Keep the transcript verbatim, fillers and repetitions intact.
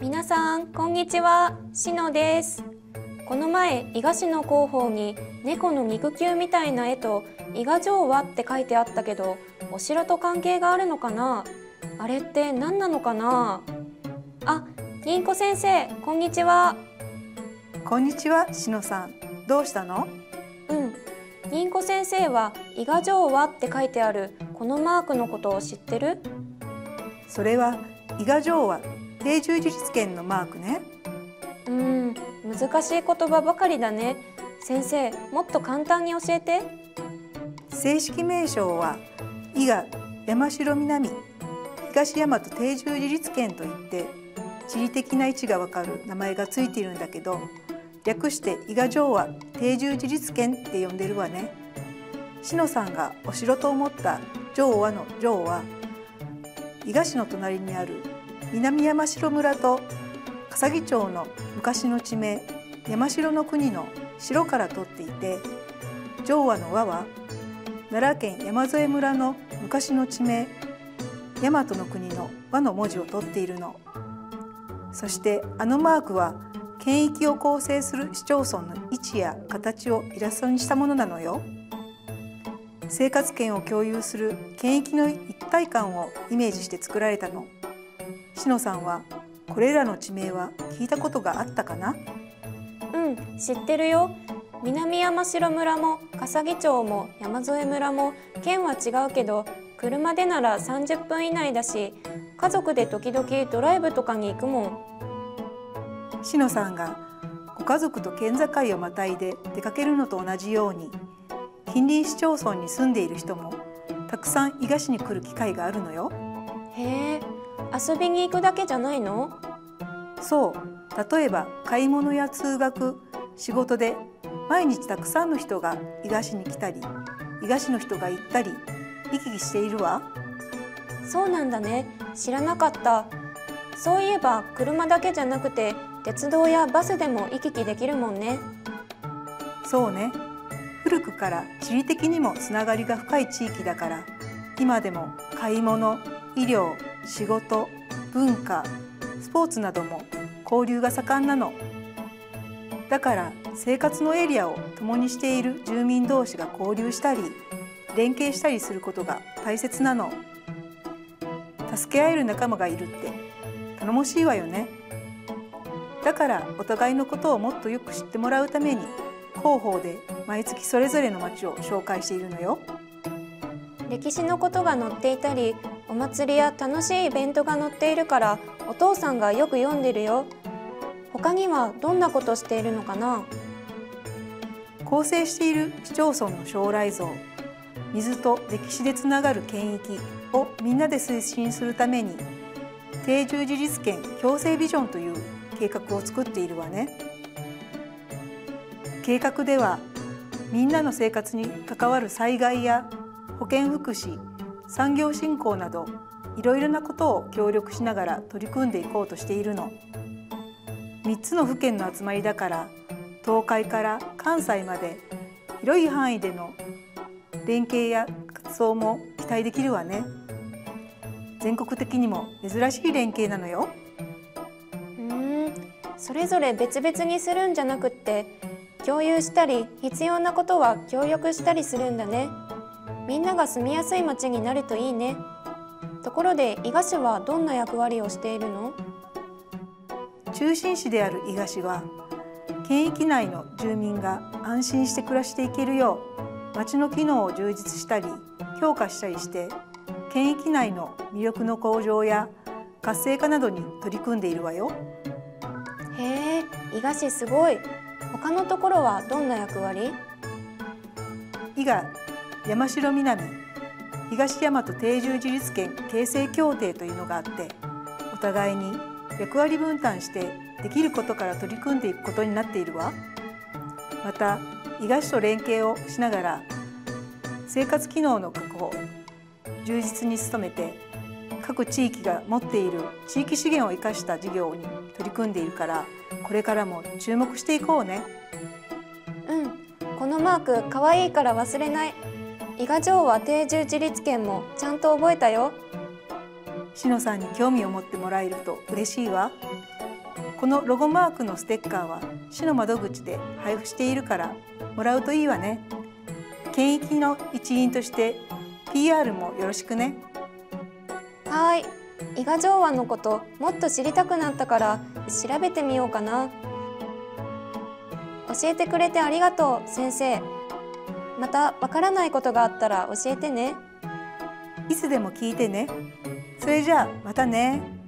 皆さんこんにちは、しのです。この前伊賀市の広報に猫の肉球みたいな絵と伊賀城はって書いてあったけど、お城と関係があるのかな。あれって何なのかな。あ、銀子先生こんにちは。 こんにちは、しのさん。どうしたの？ うん、銀子先生は伊賀城はって書いてあるこのマークのことを知ってる？ それは伊賀城は定住事実権のマークね。 うーん、難しい言葉ばかりだね。先生、もっと簡単に教えて。 正式名称は伊賀山城南東大和定住事実権といって、地理的な位置がわかる名前がついているんだけど、略して伊賀城は定住事実権って呼んでるわね。しのさんがお城と思った城和の城は、伊賀市の隣にある南山城村と笠木町の昔の地名山城の国の城から取っていて、城和の和は奈良県山添村の昔の地名大和の国の和の文字を取っているの。そしてあのマークは県域を構成する市町村の位置や形をイラストにしたものなのよ。生活圏を共有する県域の一体感をイメージして作られたの。しのさんはこれらの地名は聞いたことがあったかな？ うん、知ってるよ。南山城村も笠木町も山添村も県は違うけど、車でならさんじゅっぷん以内だし、家族で時々ドライブとかに行くもん。 しのさんがご家族と県境をまたいで出かけるのと同じように、近隣市町村に住んでいる人もたくさん伊賀市に来る機会があるのよ。 へえ、遊びに行くだけじゃないの？ そう、例えば買い物や通学、仕事で毎日たくさんの人が伊賀市に来たり、伊賀市の人が行ったり行き来しているわ。 そうなんだね、知らなかった。そういえば車だけじゃなくて鉄道やバスでも行き来できるもんね。 そうね、古くから地理的にもつながりが深い地域だから、今でも買い物、医療、仕事、文化、スポーツなども交流が盛んなの。だから生活のエリアを共にしている住民同士が交流したり連携したりすることが大切なの。助け合える仲間がいるって頼もしいわよね。だからお互いのことをもっとよく知ってもらうために、広報で毎月それぞれの町を紹介しているのよ。 歴史のことが載っていたり、お祭りや楽しいイベントが載っているからお父さんがよく読んでるよ。他にはどんなことしているのかな？ 構成している市町村の将来像、水と歴史でつながる県域をみんなで推進するために、定住事実権共生ビジョンという計画を作っているわね。計画ではみんなの生活に関わる災害や保健福祉、産業振興などいろいろなことを協力しながら取り組んでいこうとしているの。みっつの府県の集まりだから、東海から関西まで広い範囲での連携や活動も期待できるわね。全国的にも珍しい連携なのよ。 うーん、それぞれ別々にするんじゃなくって、共有したり必要なことは協力したりするんだね。みんなが住みやすい街になるといいね。ところで伊賀市はどんな役割をしているの？ 中心市である伊賀市は、県域内の住民が安心して暮らしていけるよう町の機能を充実したり強化したりして、県域内の魅力の向上や活性化などに取り組んでいるわよ。 へえ、伊賀市すごい。他のところはどんな役割？ 伊賀山城南東大和定住事実権形成協定というのがあって、お互いに役割分担してできることから取り組んでいくことになっているわ。また伊賀市と連携をしながら生活機能の確保、充実に努めて、各地域が持っている地域資源を生かした事業に取り組んでいるから、これからも注目していこうね。 うん、このマークかわいいから忘れない。伊賀城和定住自立権もちゃんと覚えたよ。 しのさんに興味を持ってもらえると嬉しいわ。 このロゴマークのステッカーは市の窓口で配布しているからもらうといいわね。県域の一員として ピーアール もよろしくね。 はーい。伊賀城湾のこともっと知りたくなったから調べてみようかな。教えてくれてありがとう、先生。またわからないことがあったら教えてね。 いつでも聞いてね。それじゃあまたね。